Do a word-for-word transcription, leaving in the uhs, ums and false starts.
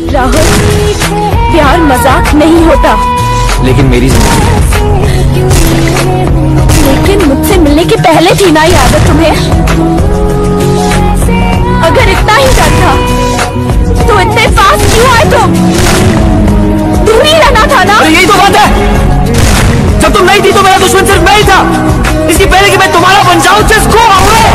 राहुल, प्यार मजाक नहीं होता। लेकिन मेरी जिंदगी, लेकिन मुझसे मिलने के पहले थी ना ये आदत तुम्हें? अगर इतना ही डर था तो इतने पास क्यों आए तुम? दूर ही रहना था ना? यही तो बात है, जब तुम नहीं थी तो मेरा दुश्मन सिर्फ मैं ही था। इसकी पहले कि मैं तुम्हारा बन जाऊं, जिसको